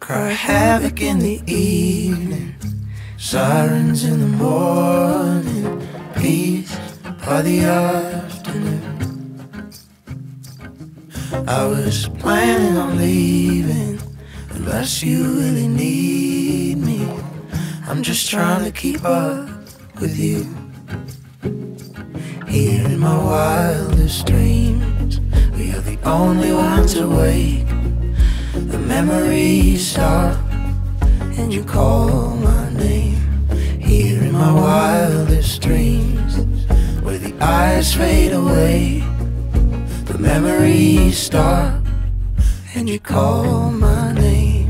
cry havoc in the evening, sirens in the morning, peace by the afternoon. I was planning on leaving, unless you really need me. I'm just trying to keep up with you. Here in my wildest dreams, we are the only ones awake. The memories stop, and you call my name. Here in my wildest dreams, where the eyes fade away, the memories stop, and you call my name.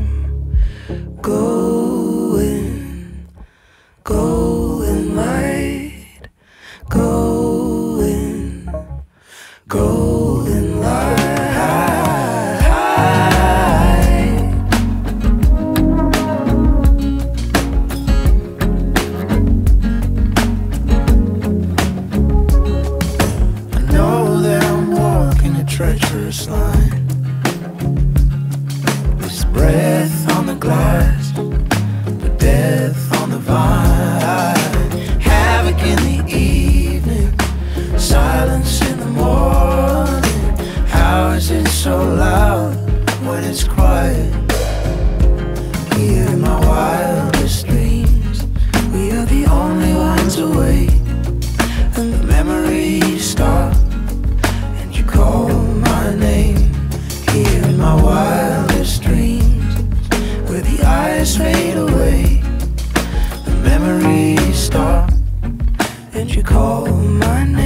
Going, going light, going, going light. Treacherous line, this breath on the glass, but death on the vine. Havoc in the evening, silence in the morning. How is it so loud when it's quiet? Here in my wildest dreams, we are the only ones awake, and the memories stop, and you call my name. Here in my wildest dreams, where the eyes fade away, the memories stop, and you call my name.